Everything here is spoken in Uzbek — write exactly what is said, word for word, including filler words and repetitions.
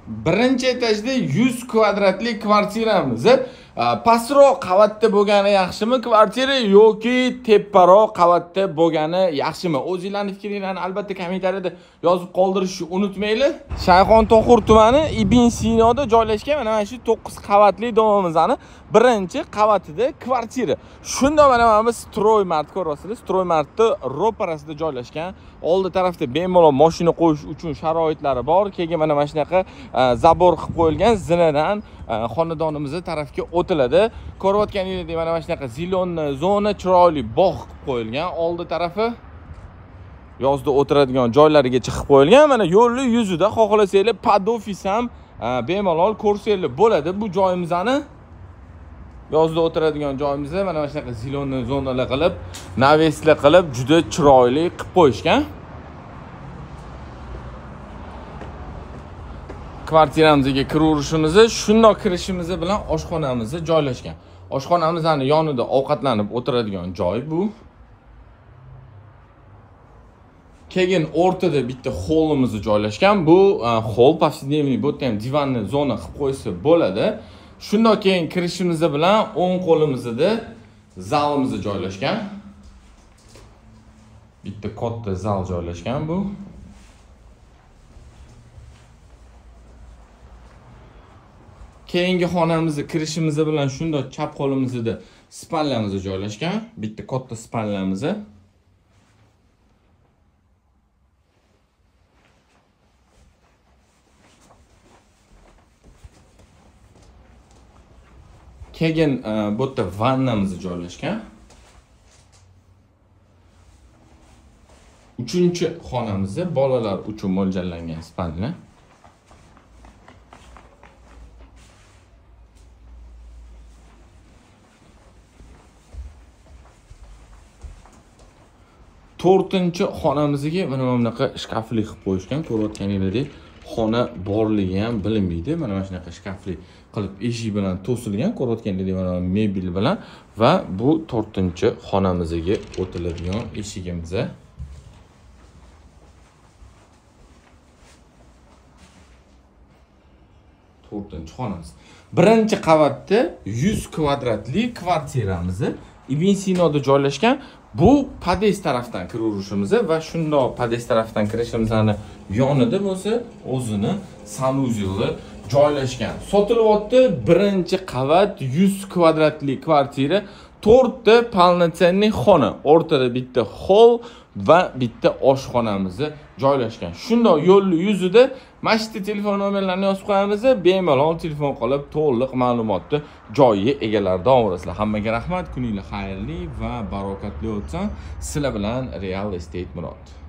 birinchi etajda yuz kvadratlik kvartiramiz. Pastroq qavatda bo'lgani yaxshimi kvartira yoki teparoq qavatda bo'lgani yaxshimi? O'zingizlarning fikringizni albatta kommentariyada yozib qoldirishni unutmanglar. Shayxontohur tumani Ibn Sinoda joylashgan mana shu to'qqiz qavatli domimizning birinchi qavatida kvartira. Shunda mana mana biz Stroymart ko'rasizlar. Stroymartda ro'parasida joylashgan. Oldi tarafda bemalol mashina qo'yish uchun sharoitlari bor. Keyin mana mana shunaqa zabor qilib qo'yilgan zinadan xonadonimiz tarafga o'tiladi. Ko'rayotganingizdek mana mana shunaqa zilonni zona, chiroyli bog' qilib qo'yilgan. Oldi tarafi yozda o'tiradigan joylariga chiqib qo'yilgan. Mana yo'lning yuzida xohlasanglar pad ofis ham bemalol ko'rsanglar bo'ladi. Bu joyimizni yozda o'tiradigan joyimizda mana mana shunaqa zilonni zonalar qilib, naveslar qilib juda chiroyli qilib qo'yishgan. Kvartiramizga kiraverishimiz, shundoq kirishimiz bilan oshxonamiz joylashgan. Oshxonamizning yonida ovqatlanib o'tiradigan joy bu. Keyin o'rtada bitta hollimiz joylashgan. Bu hol повседневный bu ham divanni zona qilib qo'ysa bo'ladi. Shundoq keyin kirishimiz bilan o'ng qo'limizda zalimiz joylashgan. Bitta katta zal joylashgan bu. Keyingi xonamizga kirishimiz bilan shundoq chap qo'limizda spalnamiz joylashgan. Bitta katta spalnamiz. Keyin bu yerda vannamiz joylashgan. Uchinchi xonamiz bolalar uchun mo'ljallangan spalna. to'rtinchi xonamizga mana bunaqa shkafli qilib qo'yishgan. Ko'rayotganingizdek, xona borligi ham bilinmaydi. Mana mana shunaqa shkafli qilib eshik bilan to'silgan. Ko'rayotganingizdek mana mebel bilan va bu to'rtinchi xonamizga o'tiladigan eshigimiz. to'rtinchi xonamiz. Birinchi qavatda yuz kvadratli kvartiramiz Ibn Sinoda joylashgan. Bu podest tarafdan kiraverishimiz va shundoq podest tarafdan kirishimizning yonida bo'lsa o'zini sanuzeli joylashgan. Sotilyapti birinchi qavat yuz kvadratli kvartira, to'rtta полноценный xona, o'rtada bitta hol va bitta oshxonamiz joylashgan. Shundoq yo'lning yuzida mashina telefon nomerlarini yozib qo'yamiz. Bemalol telefon qilib to'liq ma'lumotni joyi egalaridan olasizlar. Hammaga rahmat, kuningiz xayrli va barokatli o'tsin. Sizlar bilan Real Estate Murod.